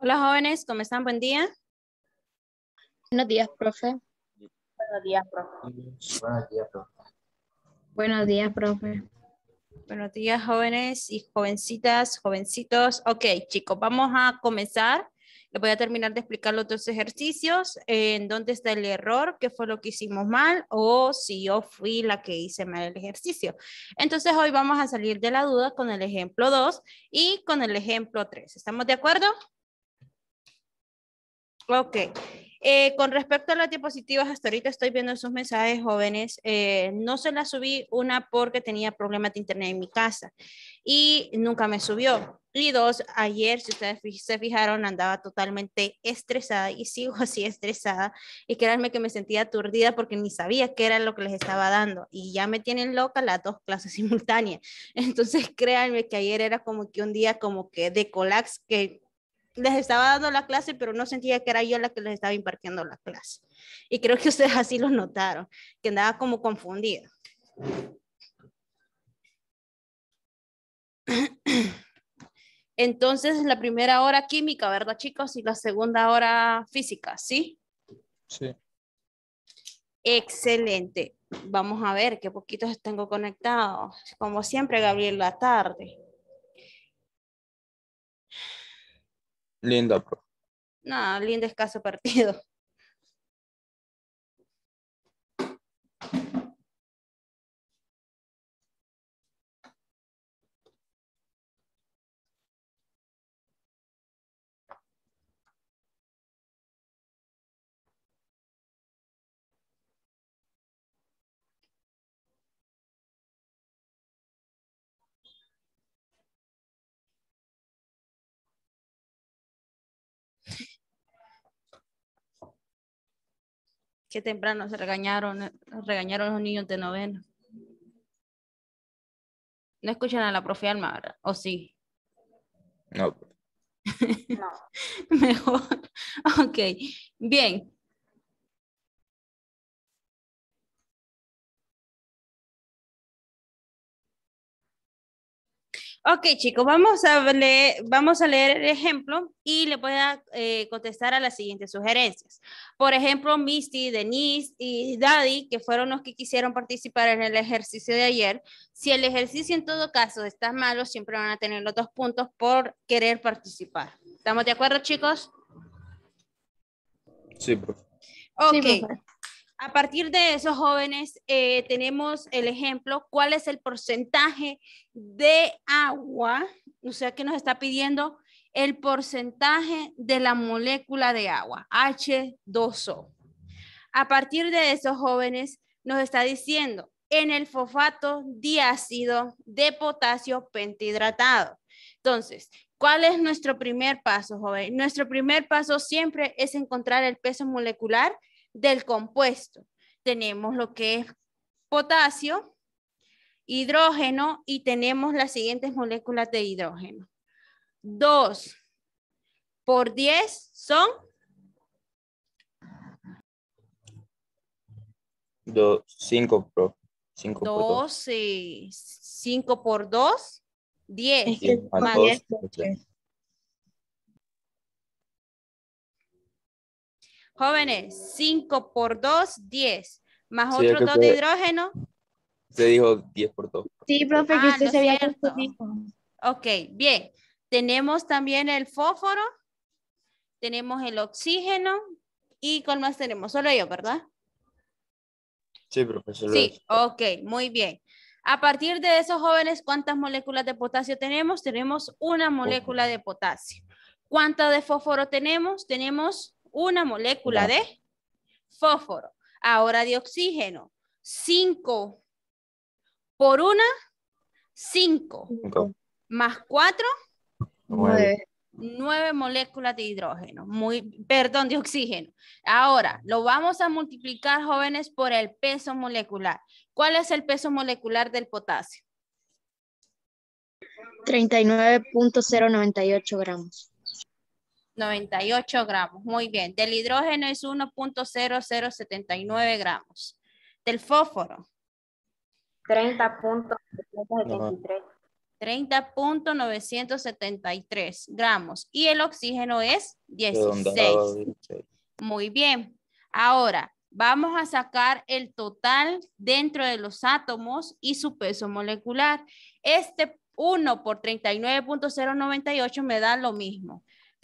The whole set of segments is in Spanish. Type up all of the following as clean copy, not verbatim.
Hola jóvenes, ¿cómo están? Buen día. Buenos días, profe. Buenos días, profe. Buenos días, profe. Buenos días, profe. Buenos días jóvenes y jovencitas, jovencitos. Ok, chicos, vamos a comenzar. Les voy a terminar de explicar los dos ejercicios, en dónde está el error, qué fue lo que hicimos mal o si yo fui la que hice mal el ejercicio. Entonces hoy vamos a salir de la duda con el ejemplo 2 y con el ejemplo 3. ¿Estamos de acuerdo? Ok. Con respecto a las diapositivas, hasta ahorita estoy viendo sus mensajes, jóvenes. No se las subí, una porque tenía problemas de internet en mi casa y nunca me subió. Y dos, ayer, si ustedes se fijaron, andaba totalmente estresada y sigo así estresada. Y créanme que me sentía aturdida porque ni sabía qué era lo que les estaba dando. Y ya me tienen loca las dos clases simultáneas. Entonces, créanme que ayer era como que un día como que de colapso, que les estaba dando la clase, pero no sentía que era yo la que les estaba impartiendo la clase. Y creo que ustedes así lo notaron, que andaba como confundida. Entonces, la primera hora química, ¿verdad, chicos? Y la segunda hora física, ¿sí? Sí. Excelente. Vamos a ver qué poquitos tengo conectados. Como siempre, Gabriel, la tarde. Linda, profe. No, lindo escaso partido. Qué temprano se regañaron los niños de noveno. No escuchan a la profe Alma, ¿verdad? ¿O sí? No, profe. No. Mejor. Ok. Bien. Ok, chicos, vamos a leer el ejemplo y le voy a contestar a las siguientes sugerencias. Por ejemplo, Misty, Denise y Daddy, que fueron los que quisieron participar en el ejercicio de ayer. Si el ejercicio en todo caso está malo, siempre van a tener los 2 puntos por querer participar. ¿Estamos de acuerdo, chicos? Sí, profe. Ok. Sí, profe. A partir de esos jóvenes, tenemos el ejemplo, ¿cuál es el porcentaje de agua? O sea, que nos está pidiendo el porcentaje de la molécula de agua, H2O. A partir de esos jóvenes, nos está diciendo, en el fosfato diácido de potasio pentahidratado. Entonces, ¿cuál es nuestro primer paso, joven? Nuestro primer paso siempre es encontrar el peso molecular del compuesto. Tenemos lo que es potasio, hidrógeno y tenemos las siguientes moléculas de hidrógeno. 2 por 10 son 5, profe. 5 por 2. 12. 5 por 2, 10. Es que 10 más Más 2. 10. Jóvenes, 5 por 2, 10. Más Sí, es otros que 2 de hidrógeno. usted dijo 10 por 2. Sí, profe, que usted Lo se había cierto. confundido. Ok, bien. Tenemos también el fósforo. Tenemos el oxígeno. ¿Y cuál más tenemos? Solo yo, ¿verdad? Sí, profe, solo Sí, eso. ok, muy bien. A partir de esos jóvenes, ¿cuántas moléculas de potasio tenemos? Tenemos una molécula de potasio. ¿Cuánta de fósforo tenemos? Tenemos una molécula de fósforo. Ahora de oxígeno. 5 por 1, 5. 5. Más 4, 9. 9 moléculas de hidrógeno. Perdón, de oxígeno. Ahora, lo vamos a multiplicar, jóvenes, por el peso molecular. ¿Cuál es el peso molecular del potasio? 39.098 gramos. 98 gramos. Muy bien. Del hidrógeno es 1.0079 gramos. Del fósforo. 30.773. 30.973 gramos. Y el oxígeno es 16. Redondeado, 16. Muy bien. Ahora, vamos a sacar el total dentro de los átomos y su peso molecular. Este 1 por 39.098 me da lo mismo.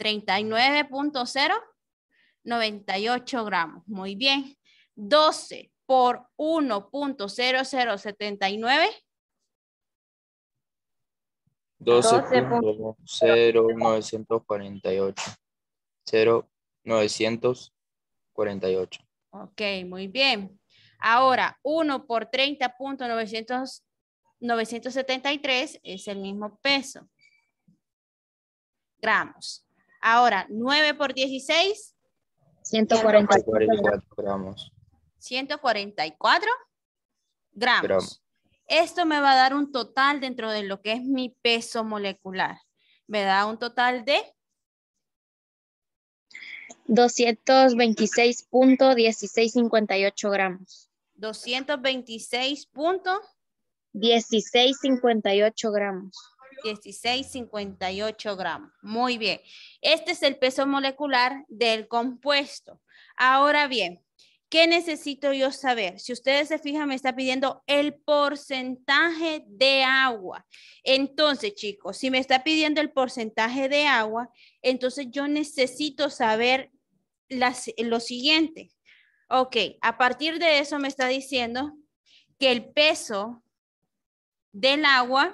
39.098 gramos. Muy bien. 12 por 1.0079. 12.0948. 0,948. Ok, muy bien. Ahora, 1 por 30.973 es el mismo peso. Gramos. Ahora, 9 por 16. 144 144 gramos. 144 gramos. Esto me va a dar un total dentro de lo que es mi peso molecular. Me da un total de 226.1658 gramos. 226.1658 gramos. 1658 gramos. Muy bien. Este es el peso molecular del compuesto. Ahora bien, ¿qué necesito yo saber? Si ustedes se fijan, me está pidiendo el porcentaje de agua. Entonces, chicos, si me está pidiendo el porcentaje de agua, entonces yo necesito saber lo siguiente. Ok, a partir de eso me está diciendo que el peso del agua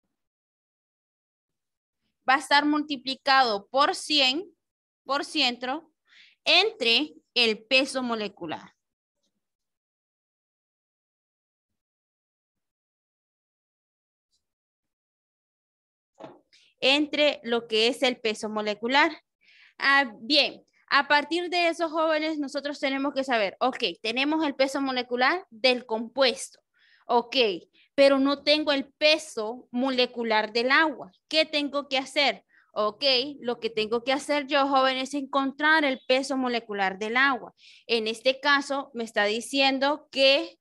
va a estar multiplicado por 100% entre el peso molecular. Entre lo que es el peso molecular. Bien, a partir de esos jóvenes nosotros tenemos que saber, ok, tenemos el peso molecular del compuesto, ok, pero no tengo el peso molecular del agua. ¿Qué tengo que hacer? Ok, lo que tengo que hacer yo, jóvenes, es encontrar el peso molecular del agua. En este caso, me está diciendo que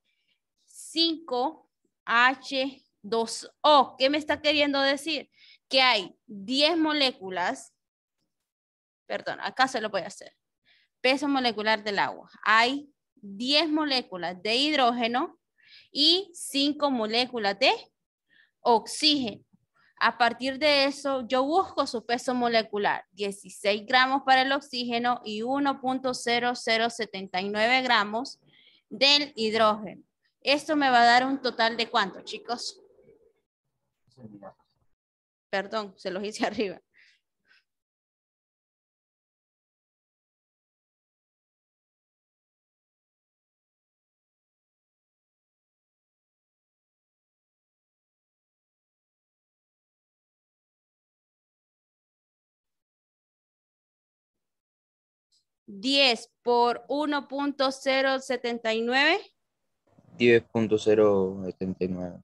5H2O. ¿Qué me está queriendo decir? Que hay 10 moléculas. Perdón, acá se lo voy a hacer. Peso molecular del agua. Hay 10 moléculas de hidrógeno y 5 moléculas de oxígeno. A partir de eso, yo busco su peso molecular. 16 gramos para el oxígeno y 1.0079 gramos del hidrógeno. Esto me va a dar un total de ¿cuánto, chicos? Perdón, se los hice arriba. ¿10 por 1.079? 10.079.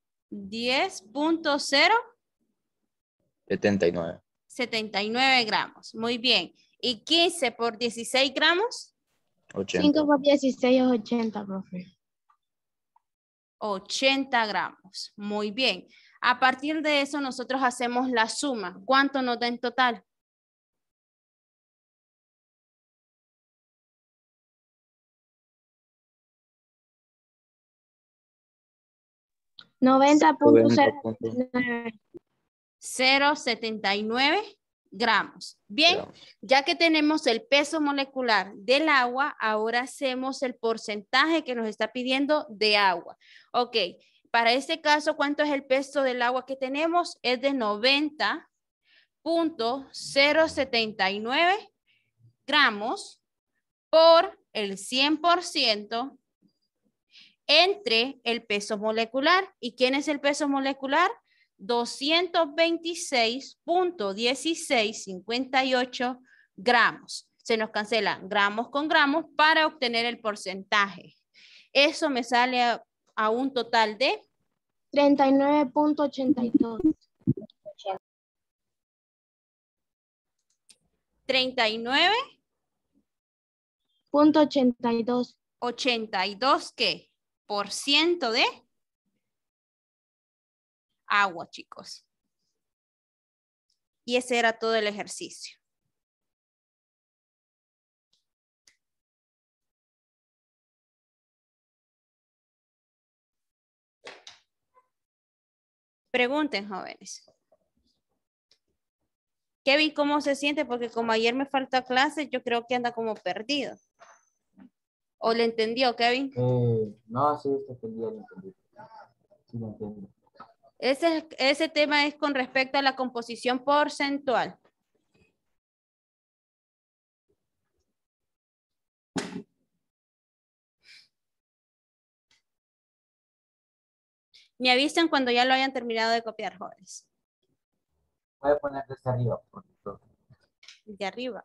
10.079 79. gramos. Muy bien. ¿Y 15 por 16 gramos? 80. 5 por 16 es 80, profe. 80 gramos. Muy bien. A partir de eso nosotros hacemos la suma. ¿Cuánto nos da en total? 90.079. 0.79 gramos. Bien, ya que tenemos el peso molecular del agua, ahora hacemos el porcentaje que nos está pidiendo de agua. Ok, para este caso, ¿cuánto es el peso del agua que tenemos? Es de 90.079 gramos por el 100% entre el peso molecular. ¿Y quién es el peso molecular? 226.1658 gramos. Se nos cancelan gramos con gramos para obtener el porcentaje. Eso me sale a un total de 39.82. 39.82. 82. ¿Qué? Por ciento de agua, chicos. Y ese era todo el ejercicio. Pregunten, jóvenes. Kevin, ¿cómo se siente? Porque como ayer me falta clase, yo creo que anda como perdido. ¿O le entendió, Kevin? No, sí, lo entendí. Sí, lo entiendo. Ese tema es con respecto a la composición porcentual. Me avisan cuando ya lo hayan terminado de copiar, jóvenes. Voy a poner desde arriba. De arriba.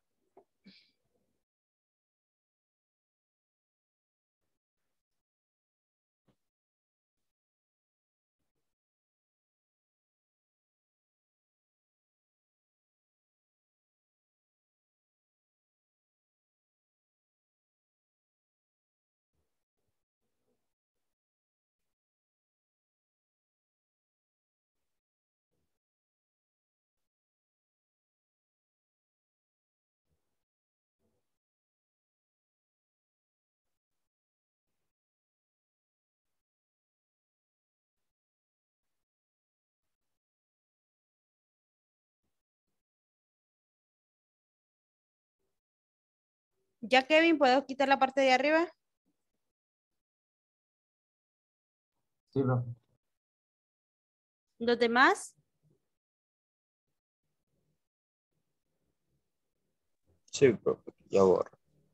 ¿Ya, Kevin, puedo quitar la parte de arriba? Sí, bro. ¿Los demás? Sí, profe, ya borro.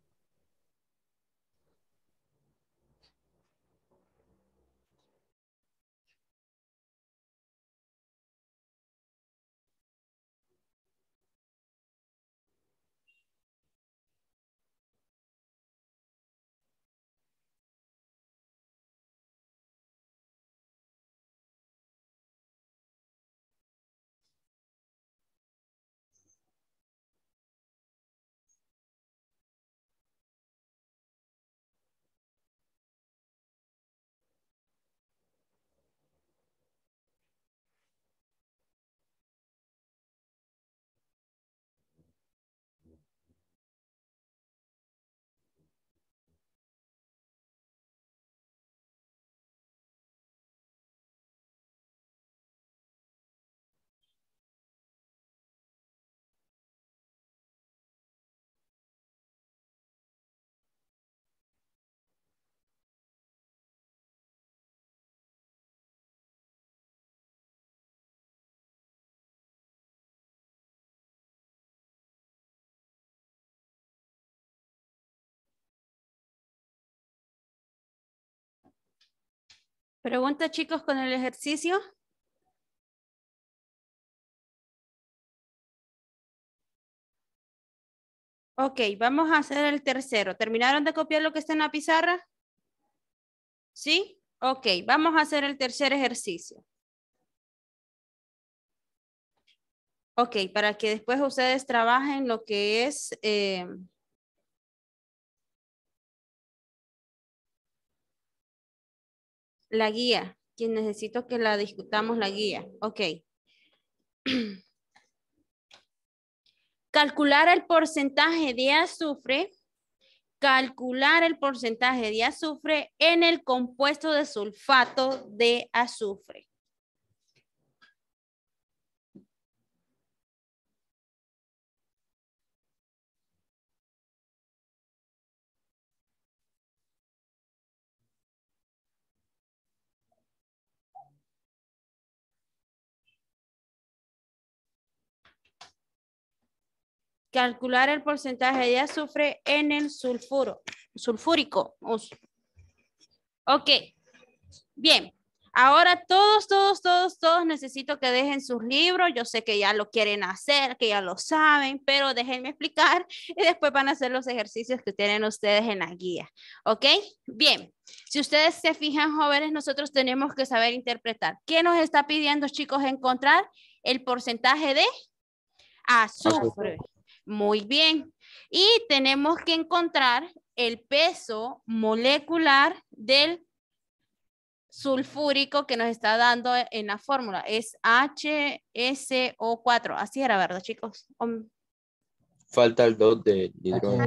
Pregunta, chicos, con el ejercicio. Ok, vamos a hacer el tercero. ¿Terminaron de copiar lo que está en la pizarra? ¿Sí? Ok, vamos a hacer el tercer ejercicio. Ok, para que después ustedes trabajen lo que es la guía. Que necesito que la discutamos la guía. Ok. Calcular el porcentaje de azufre. Calcular el porcentaje de azufre en el compuesto de sulfato de azufre. Calcular el porcentaje de azufre en el sulfúrico. Ok, bien. Ahora todos necesito que dejen sus libros. Yo sé que ya lo quieren hacer, que ya lo saben, pero déjenme explicar y después van a hacer los ejercicios que tienen ustedes en la guía. ¿Ok? Bien. Si ustedes se fijan, jóvenes, nosotros tenemos que saber interpretar. ¿Qué nos está pidiendo, chicos, encontrar? El porcentaje de azufre. Muy bien. Y tenemos que encontrar el peso molecular del sulfúrico que nos está dando en la fórmula. Es HSO4. Así era, ¿verdad, chicos? Falta el 2 del hidrógeno.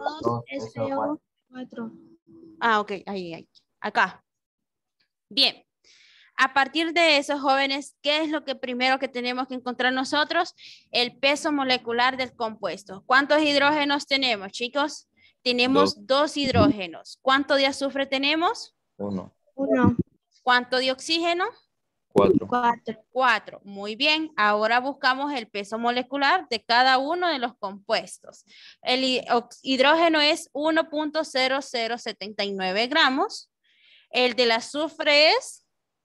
SO4. Ah, ok, ahí, acá. Bien. A partir de eso, jóvenes, ¿qué es lo que primero que tenemos que encontrar nosotros? El peso molecular del compuesto. ¿Cuántos hidrógenos tenemos, chicos? Tenemos 2 hidrógenos. ¿Cuánto de azufre tenemos? 1. 1, ¿Cuánto de oxígeno? 4. 4. 4. Muy bien. Ahora buscamos el peso molecular de cada uno de los compuestos. El hidrógeno es 1.0079 gramos. El del azufre es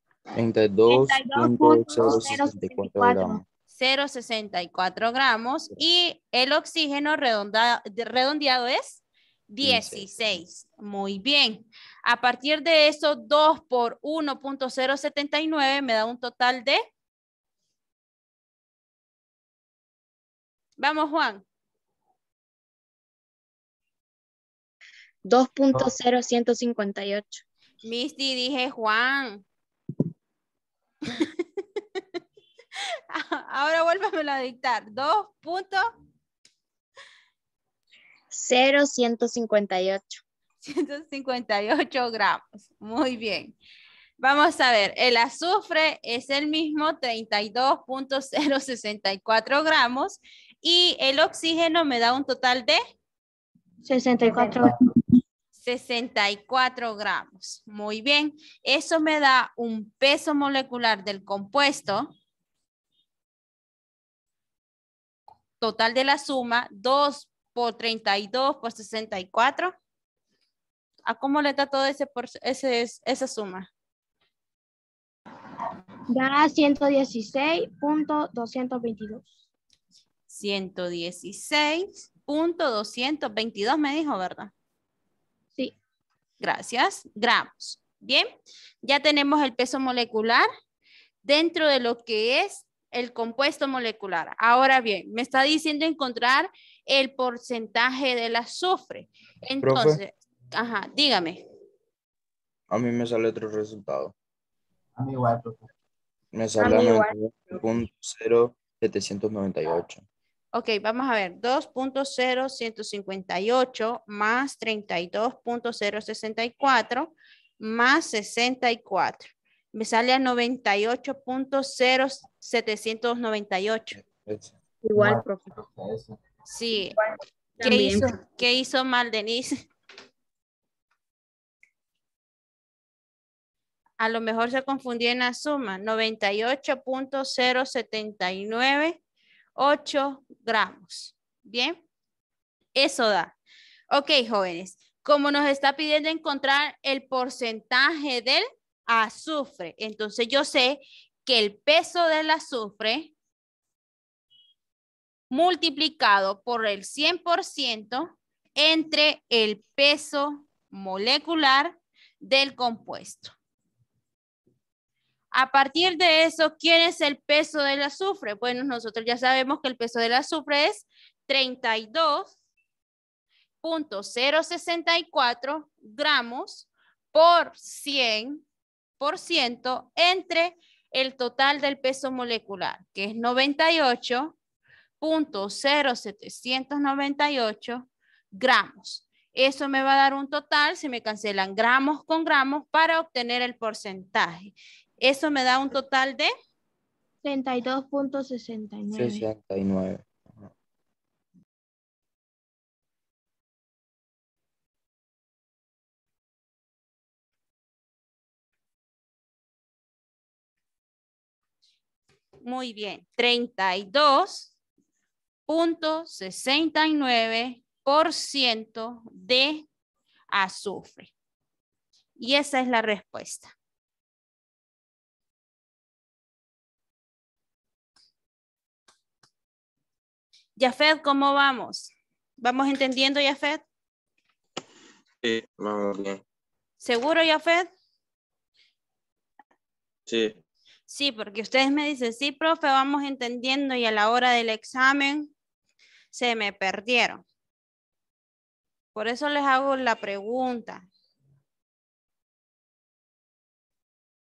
32.064 gramos. 0.64 gramos. Y el oxígeno redondeado es 16. Muy bien. A partir de eso, 2 por 1.079 me da un total de... Vamos, Juan. 2.0158. Misty, dije Juan. Ahora vuélvamelo a dictar. 0.158. 158 gramos. Muy bien. Vamos a ver, el azufre es el mismo, 32.064 gramos, y el oxígeno me da un total de 64. 64 gramos. Muy bien. Eso me da un peso molecular del compuesto total de la suma, 2 por 32 por 64. ¿A cómo le da todo esa suma? Da 116.222. 116.222 me dijo, ¿verdad? Sí. Gracias. Gramos. Bien. Ya tenemos el peso molecular dentro de lo que es el compuesto molecular. Ahora bien, me está diciendo encontrar el porcentaje del azufre. Entonces, ajá, dígame. A mí me sale otro resultado. A mí igual, profe. Me sale 99.0798. Ok, vamos a ver. 2.0158 más 32.064 más 64. Me sale a 98.0798. Igual, profe. Eso. Sí. También. ¿Qué hizo mal, Denise? A lo mejor se confundió en la suma. 98.0798 gramos. Bien. Eso da. Ok, jóvenes. Como nos está pidiendo encontrar el porcentaje del azufre, entonces yo sé que el peso del azufre multiplicado por el 100% entre el peso molecular del compuesto. A partir de eso, ¿quién es el peso del azufre? Bueno, nosotros ya sabemos que el peso del azufre es 32.064 gramos por 100% entre el total del peso molecular, que es 98.0798 gramos. Eso me va a dar un total, se me cancelan gramos con gramos para obtener el porcentaje. Eso me da un total de 32.69. 69. Ajá. muy bien, 32.69% de azufre. Y esa es la respuesta. Yafet, ¿cómo vamos? ¿Vamos entendiendo, Yafet? Sí, vamos bien. ¿Seguro, Yafet? Sí. Sí, porque ustedes me dicen, sí, profe, vamos entendiendo y a la hora del examen se me perdieron. Por eso les hago la pregunta.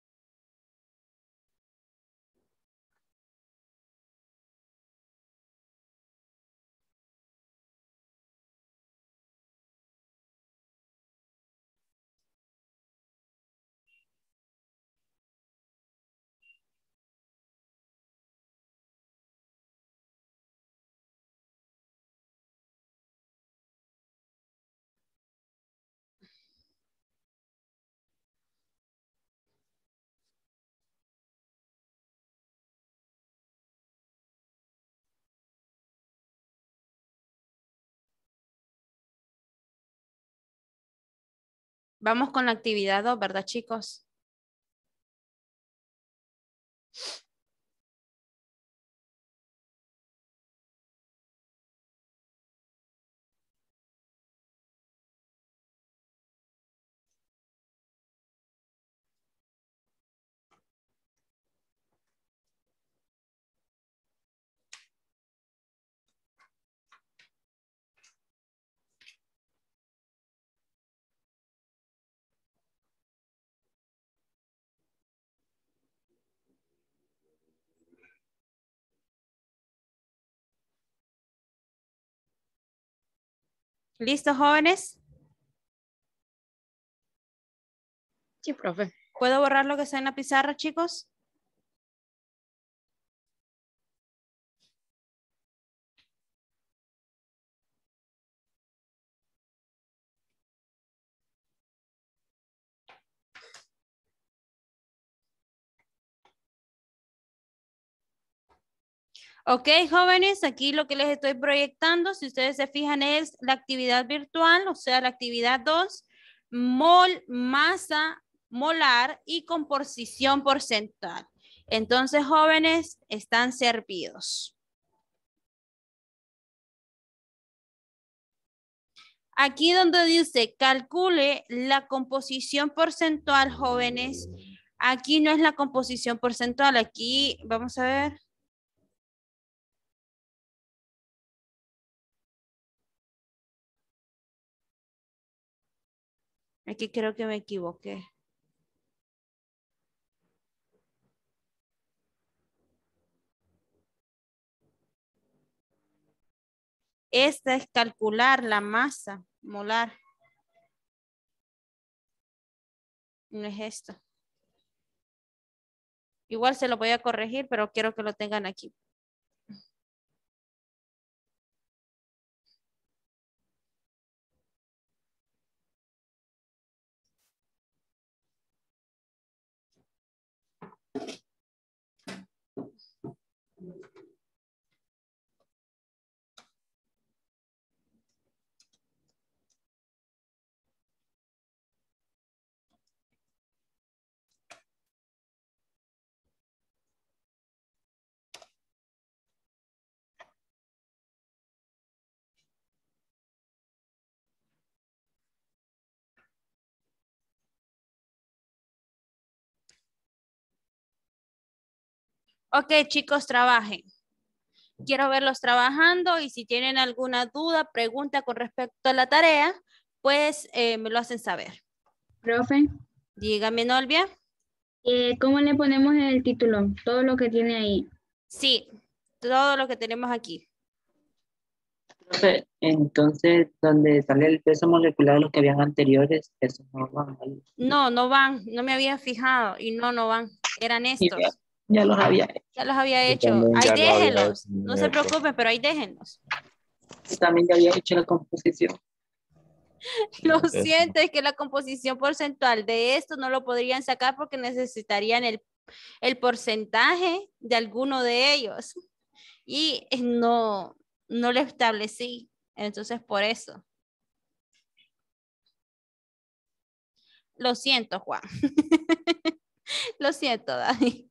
Vamos con la actividad 2, ¿verdad, chicos? ¿Listos, jóvenes? Sí, profe. ¿Puedo borrar lo que está en la pizarra, chicos? Ok, jóvenes, aquí lo que les estoy proyectando, si ustedes se fijan, es la actividad virtual, o sea, la actividad 2, masa molar y composición porcentual. Entonces, jóvenes, están servidos. Aquí donde dice calcule la composición porcentual, jóvenes, aquí no es la composición porcentual, aquí vamos a ver. Aquí creo que me equivoqué. Esta es calcular la masa molar. No es esto. Igual se lo voy a corregir, pero quiero que lo tengan aquí. Ok, chicos, trabajen. Quiero verlos trabajando y si tienen alguna duda, pregunta con respecto a la tarea, pues me lo hacen saber. Profe, Dígame, Nolvia. ¿cómo le ponemos en el título? Todo lo que tiene ahí. Sí, todo lo que tenemos aquí. Profe, entonces, donde sale el peso molecular de los que habían anteriores, esos no van ahí. No, no van, no me había fijado y no van. Eran Y ya, estos. ya los había hecho. Ya los había Yo hecho. también Ahí ya lo había déjenlos. hecho, No se muñeco. preocupen, pero ahí déjenlos. Yo también ya había hecho la composición. Lo Eso. siento, es que la composición porcentual de esto no lo podrían sacar porque necesitarían el porcentaje de alguno de ellos. Y no lo establecí. Entonces, por eso. Lo siento, Juan. Lo siento, Dani.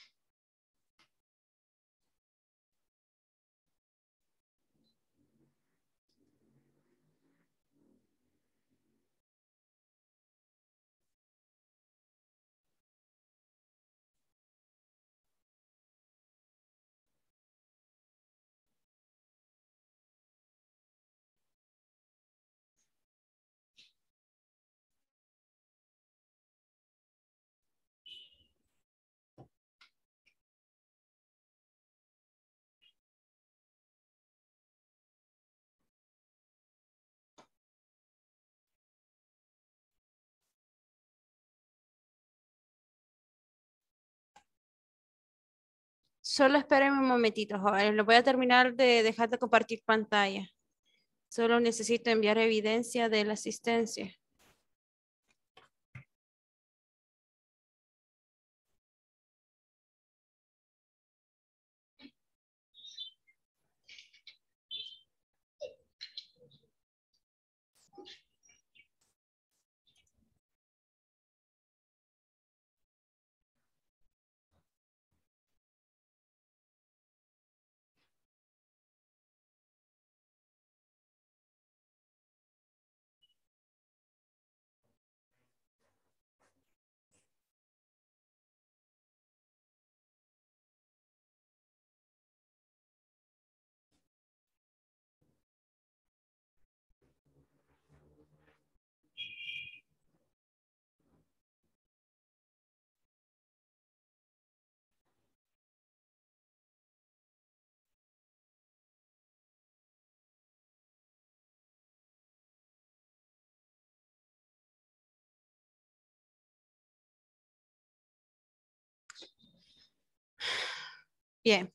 Solo espérenme un momentito, jóvenes. Lo voy a terminar de dejar de compartir pantalla. Solo necesito enviar evidencia de la asistencia. Bien.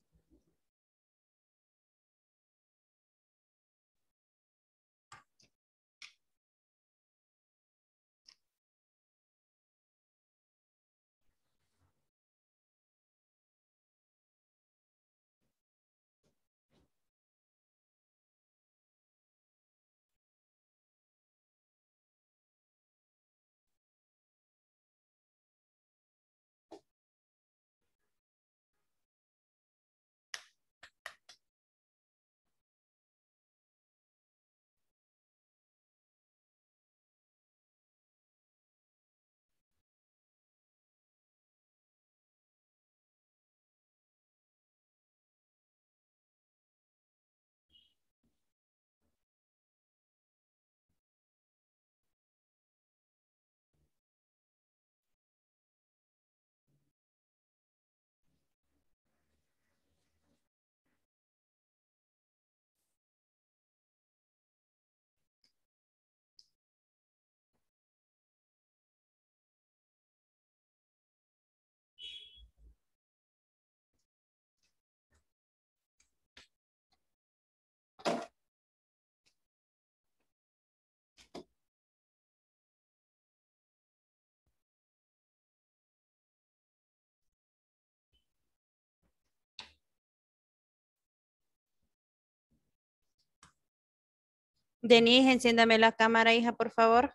Denise, enciéndame la cámara, hija, por favor.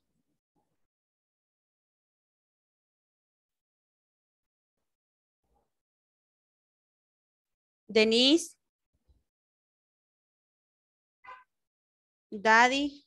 Denise. Daddy.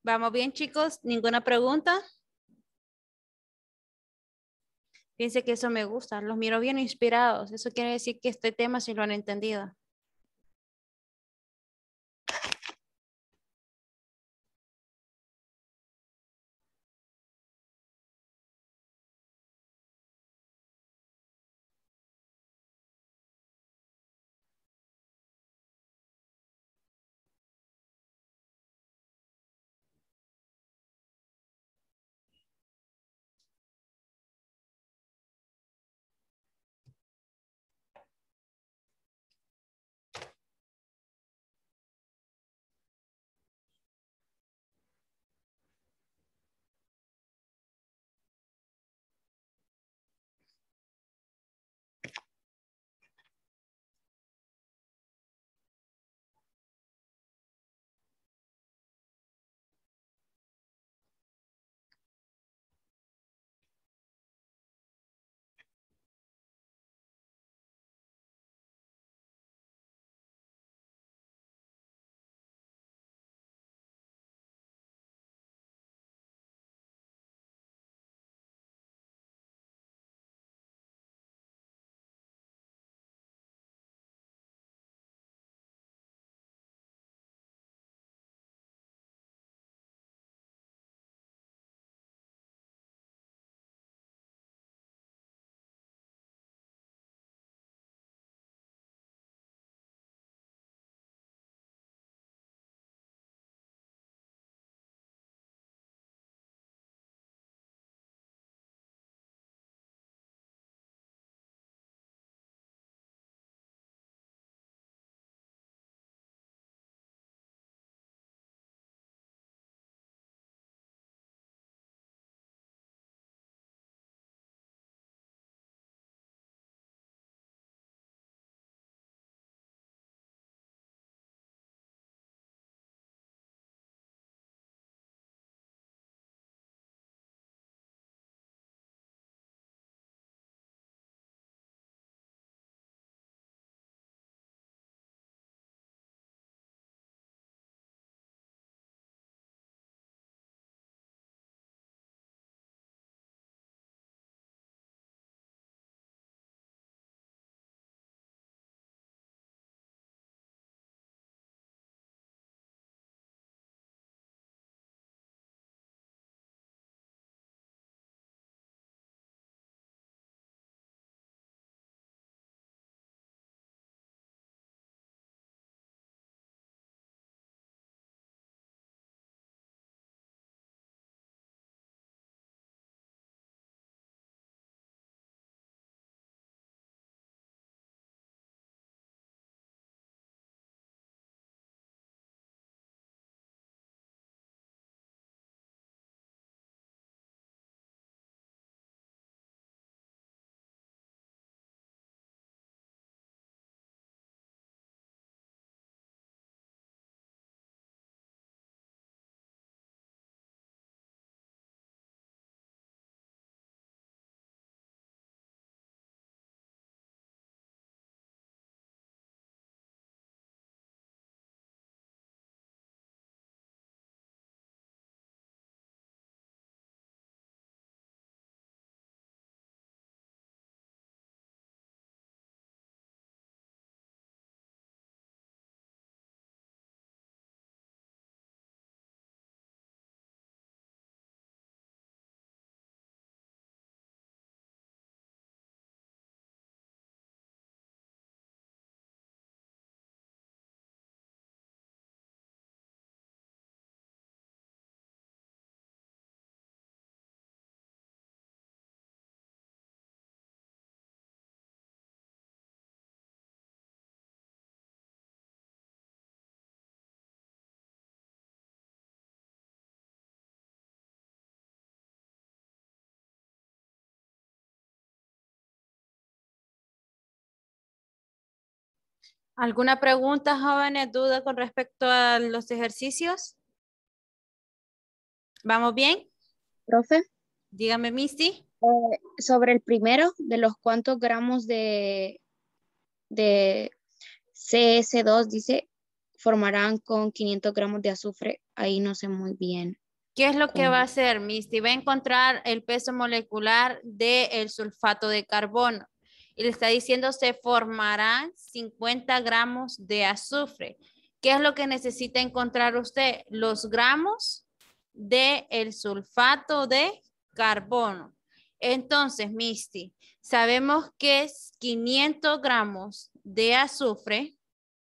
¿Vamos bien, chicos? ¿Ninguna pregunta? Fíjense que eso me gusta. Los miro bien inspirados. Eso quiere decir que este tema sí lo han entendido. ¿Alguna pregunta, jóvenes, duda con respecto a los ejercicios? ¿Vamos bien? Profe, Dígame, Misty. sobre el primero, de los cuántos gramos de CS2, dice, formarán con 500 gramos de azufre. Ahí no sé muy bien. ¿Qué es lo que va a hacer, Misty? Va a encontrar el peso molecular del sulfato de carbono. Y le está diciendo se formarán 50 gramos de azufre. ¿Qué es lo que necesita encontrar usted? Los gramos del sulfato de carbono. Entonces, Misty, sabemos que es 500 gramos de azufre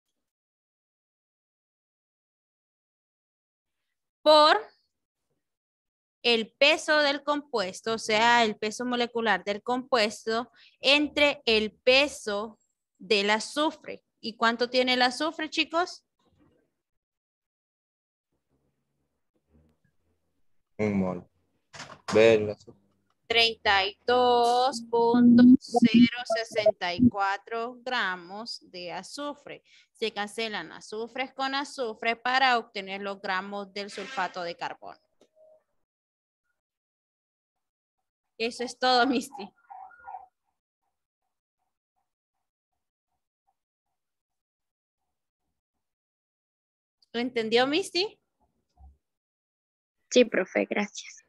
por el peso del compuesto, o sea, el peso molecular del compuesto entre el peso del azufre. ¿Y cuánto tiene el azufre, chicos? Un mol. Verlas. 32.064 gramos de azufre. Se cancelan azufres con azufre para obtener los gramos del sulfato de carbono. Eso es todo, Misty. ¿Lo entendió, Misty? Sí, profe, gracias.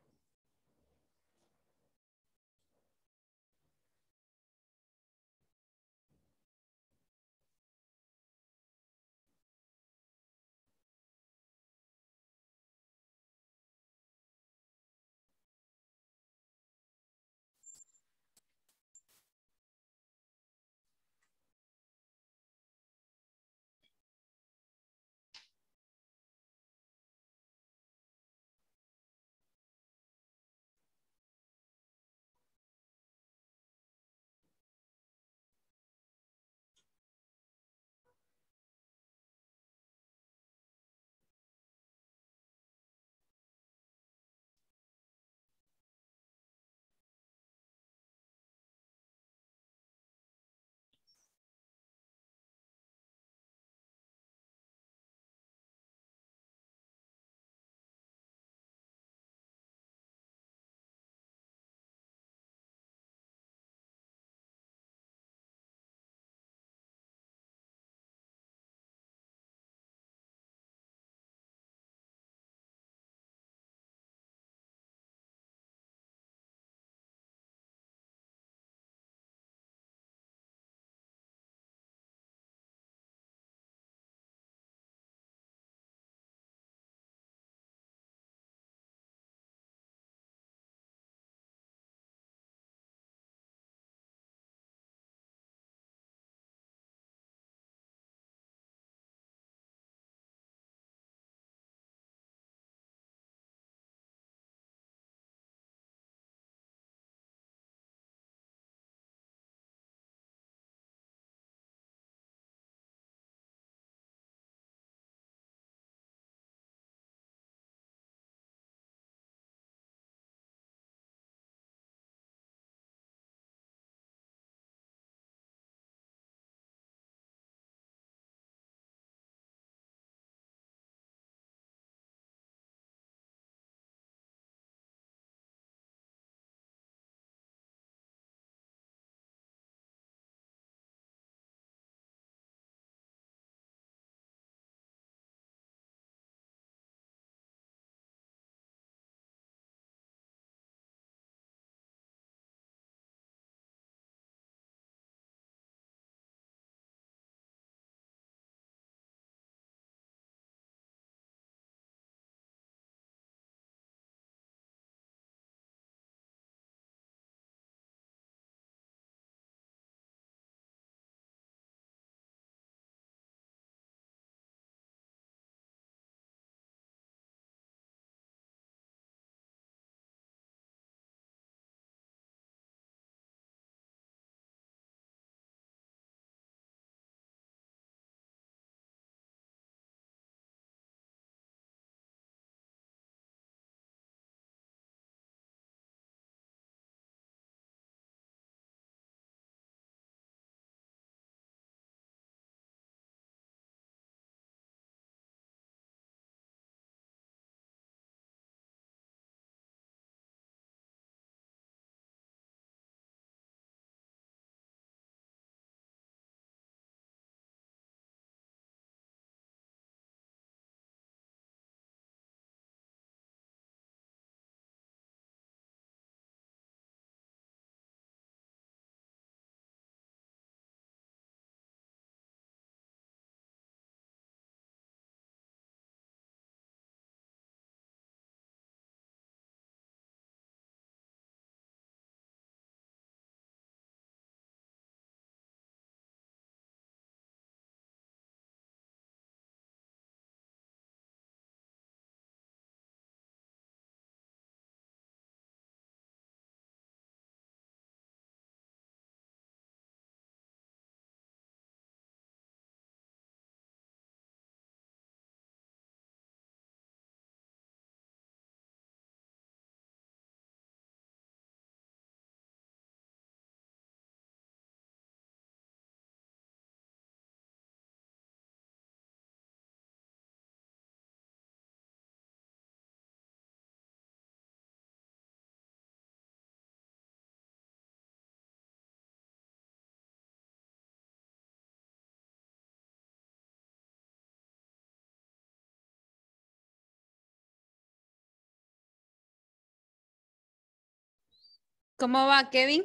¿Cómo va, Kevin?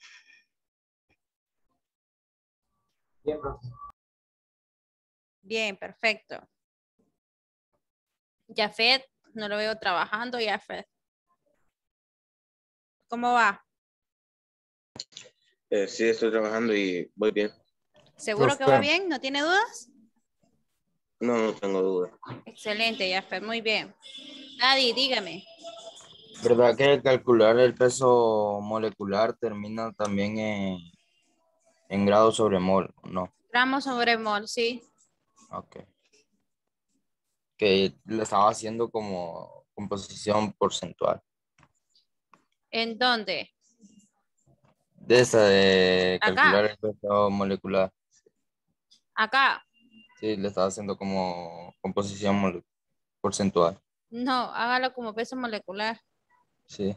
Bien, profe. Bien, perfecto. Jafet, no lo veo trabajando, Jafet. ¿Cómo va? Sí, estoy trabajando y voy bien. ¿Seguro que va Profe. bien? ¿No tiene dudas? No, no tengo duda. Excelente, Jafet, muy bien. Adi, dígame. ¿Verdad que calcular el peso molecular termina también en grado sobre mol? No. Gramos sobre mol, sí. Ok. Que lo estaba haciendo como composición porcentual. ¿En dónde? De esa de Acá, calcular el peso molecular. acá. Sí, le estaba haciendo como composición porcentual. No, hágalo como peso molecular. Sí.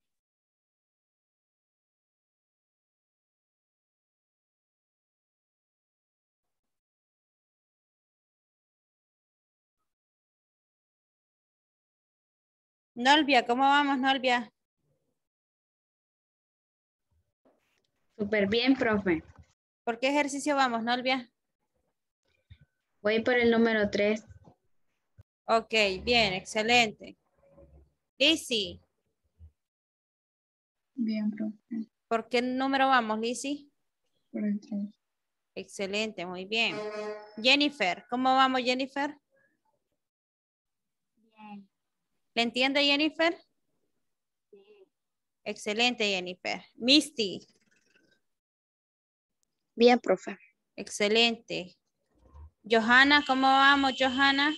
Nolvia, ¿cómo vamos, Nolvia? Súper bien, profe. ¿Por qué ejercicio vamos, Nolvia? Voy por el número 3. Ok, bien, excelente. Lizzy, Bien, profe. ¿por qué número vamos, Lizzy? Por el 3. Excelente, muy bien. Jennifer, ¿cómo vamos, Jennifer? Bien. ¿Le entiende, Jennifer? Excelente, Jennifer. Misty, Bien, profe. excelente. Johanna, ¿cómo vamos, Johanna?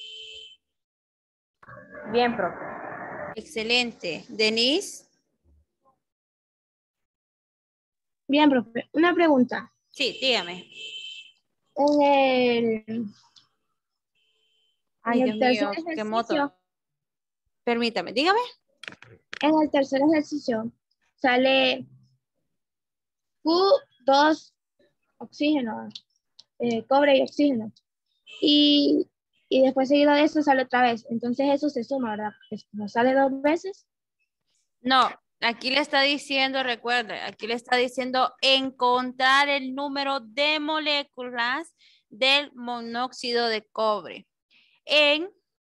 Bien, profe. Excelente. Denise, Bien, profe. Una pregunta. sí, dígame. En el, Ay, en Dios el tercer mío, qué moto. ejercicio, Permítame, dígame. Sale Q2 oxígeno, cobre y oxígeno. Y después seguido de eso sale otra vez. Entonces eso se suma, ¿verdad? Porque no sale 2 veces. No, aquí le está diciendo, recuerde, aquí le está diciendo encontrar el número de moléculas del monóxido de cobre en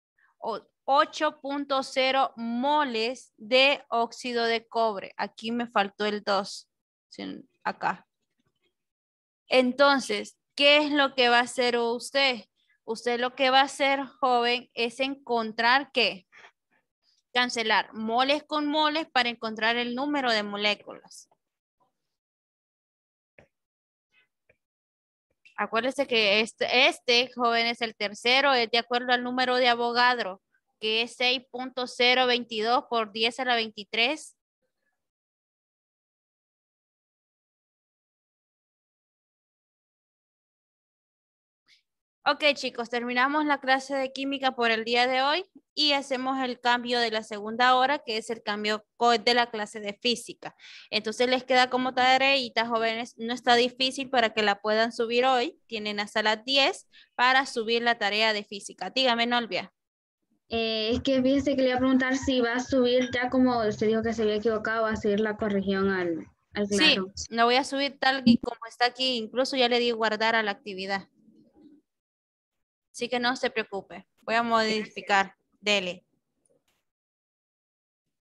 8.0 moles de óxido de cobre. Aquí me faltó el 2, acá. Entonces, ¿qué es lo que va a hacer usted? Usted lo que va a hacer, joven, es encontrar ¿qué? Cancelar moles con moles para encontrar el número de moléculas. Acuérdese que este joven es el tercero, es de acuerdo al número de Avogadro, que es 6.022 por 10 a la 23. Ok, chicos, terminamos la clase de química por el día de hoy y hacemos el cambio de la segunda hora, que es el cambio de la clase de física. Entonces les queda como tareita, jóvenes, no está difícil para que la puedan subir hoy. Tienen hasta las 10 para subir la tarea de física. Dígame, Nolvia. Es que fíjese que le iba a preguntar si va a subir, ya como usted dijo que se había equivocado, va a subir la corrección al Sí, claro. lo voy a subir tal y como está aquí. Incluso ya le di guardar a la actividad. Así que no se preocupe. Voy a modificar. Dele.